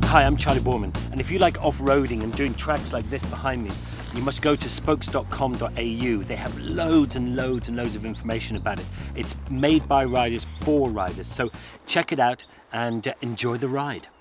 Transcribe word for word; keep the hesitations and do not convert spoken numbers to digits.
Hi, I'm Charley Boorman, and if you like off-roading and doing tracks like this behind me, you must go to spokes dot com dot A U. They have loads and loads and loads of information about it. It's made by riders for riders, so check it out and uh, enjoy the ride.